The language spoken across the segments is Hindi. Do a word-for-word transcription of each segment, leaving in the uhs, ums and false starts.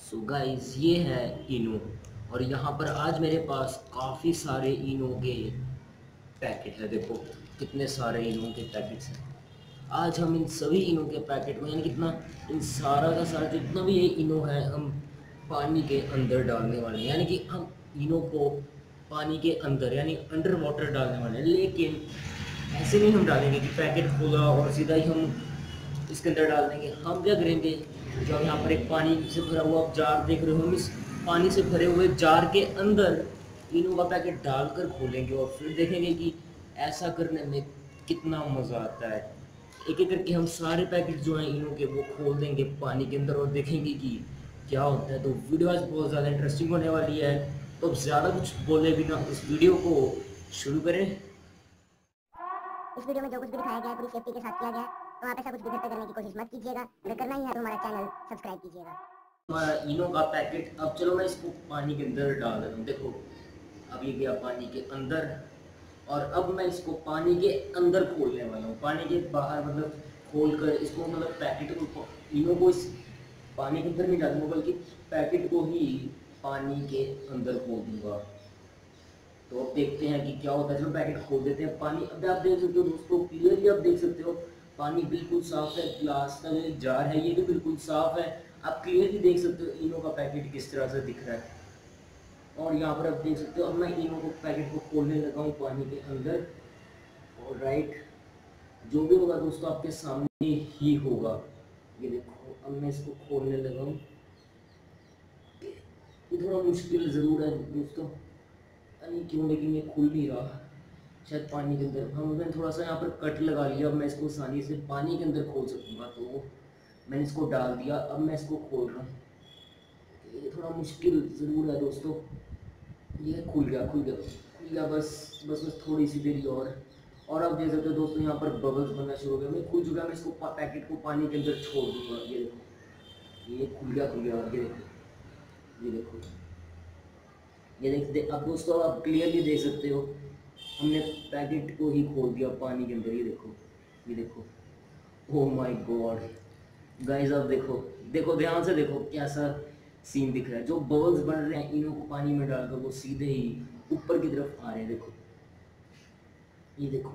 सो गाइस ये है इनो। और यहाँ पर आज मेरे पास काफ़ी सारे इनो के पैकेट है। देखो कितने सारे इनो के पैकेट्स हैं। आज हम इन सभी इनो के पैकेट में यानी कितना इन सारा का सारा जितना भी ये इनो है हम पानी के अंदर डालने वाले हैं। यानी कि हम इनो को पानी के अंदर यानी अंडर वाटर डालने वाले हैं। लेकिन ऐसे नहीं हम डालेंगे कि पैकेट खोला और सीधा ही हम इसके अंदर डाल देंगे। हम क्या करेंगे, जो हम यहाँ पर एक पानी से भरा हुआ जार देख रहे हो, हम इस पानी से भरे हुए जार के अंदर इनो का पैकेट डालकर खोलेंगे और फिर देखेंगे कि ऐसा करने में कितना मज़ा आता है। एक एक करके हम सारे पैकेट जो हैं इनो के वो खोल देंगे पानी के अंदर और देखेंगे कि क्या होता है। तो वीडियो आज बहुत ज़्यादा इंटरेस्टिंग होने वाली है, तो अब ज़्यादा कुछ बोले बिना इस वीडियो को शुरू करें। इस वीडियो में जो कुछ भी दिखाया गया है पूरी सेफ्टी के साथ किया गया है, तो आप ऐसा कुछ भी घर पे करने की कोशिश मत कीजिएगा। अगर करना ही है तो हमारा चैनल सब्सक्राइब कीजिएगा। हमारा इनो का पैकेट, अब चलो मैं इसको पानी के अंदर डाल देता हूँ। देखो अब ये गया पानी के अंदर और अब मैं इसको पानी के अंदर खोलने वाला हूँ। पानी के बाहर मतलब खोल कर इसको मतलब पैकेट को इनो को इस पानी के अंदर नहीं डालूंगा बल्कि पैकेट को ही पानी के अंदर खोल दूंगा। तो अब देखते हैं कि क्या होता है। चलो पैकेट खोल देते हैं। पानी अब आप देख सकते हो दोस्तों, क्लियरली आप देख सकते हो पानी बिल्कुल साफ है। ग्लास का जो जार है ये भी बिल्कुल साफ है। आप क्लियरली देख सकते हो इनो का पैकेट किस तरह से दिख रहा है। और यहाँ पर आप देख सकते हो अब मैं इनो को पैकेट को खोलने लगा हूँ पानी के अंदर। और राइट जो भी होगा दोस्तों आपके सामने ही होगा। ये देखो अब मैं इसको खोलने लगा हूँ। ये थोड़ा मुश्किल ज़रूर है दोस्तों, नहीं क्यों, लेकिन ये खुल नहीं रहा शायद पानी के अंदर। हाँ मैंने थोड़ा सा यहाँ पर कट लगा लिया। अब मैं इसको आसानी से पानी के अंदर खोल सकूँगा, तो मैंने इसको डाल दिया। अब मैं इसको खोल रहा हूँ। ये थोड़ा मुश्किल ज़रूर है दोस्तों। ये खुल गया खुल गया खुल गया बस बस बस थोड़ी सी देरी और और आप देख सकते हो दोस्तों यहाँ पर बबल्स बनना शुरू हो गया। मैं खुल चुका, मैं इसको पैकेट को पानी के अंदर छोड़ दूँगा। ये देखो ये खुल गया खुल गया ये देखो ये देखो ये देख दे, अब दोस्तों आप क्लियरली देख सकते हो हमने पैकेट को ही खोल दिया पानी के अंदर। ये देखो ये देखो ओह माय गॉड गाइस, अब देखो देखो ध्यान से देखो कैसा सीन दिख रहा है। जो बबल्स बन रहे हैं इनो को पानी में डालकर वो सीधे ही ऊपर की तरफ आ रहे हैं। देखो ये देखो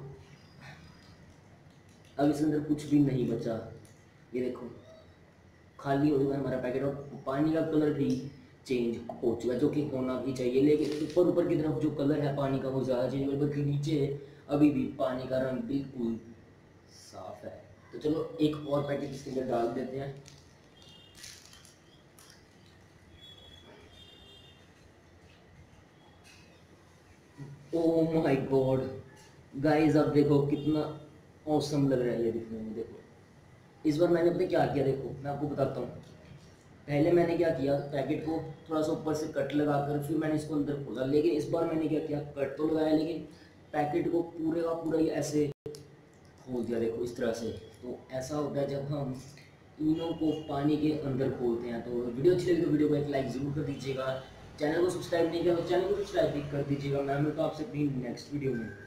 अब इसके अंदर कुछ भी नहीं बचा। ये देखो खाली हो चुका है हमारा पैकेट और पानी का कलर भी चेंज हो चुका है, जो कि होना भी चाहिए। लेकिन ऊपर ऊपर की तरफ जो कलर है पानी का वो ज़्यादा चेंज हो, बल्कि नीचे अभी भी पानी का रंग बिल्कुल साफ है। तो चलो एक और पैकेट इसके अंदर डाल देते हैं। ओह माय गॉड गाइस, अब देखो कितना औसम लग रहा है ये दिखने में। देखो इस बार मैंने अपने क्या किया, देखो मैं आपको बताता हूँ। पहले मैंने क्या किया, पैकेट को थोड़ा सा ऊपर से कट लगाकर फिर मैंने इसको अंदर खोला। लेकिन इस बार मैंने क्या किया, कट तो लगाया लेकिन पैकेट को पूरे का पूरा ही ऐसे खोल दिया। देखो इस तरह से। तो ऐसा होता है जब हम इनो को पानी के अंदर खोलते हैं। तो वीडियो अच्छी लगी तो वीडियो को एक लाइक ज़रूर कर दीजिएगा। चैनल को सब्सक्राइब नहीं किया तो चैनल को सब्सक्राइब भी कर दीजिएगा। मैं मिलता हूँ आपसे अपनी नेक्स्ट वीडियो में।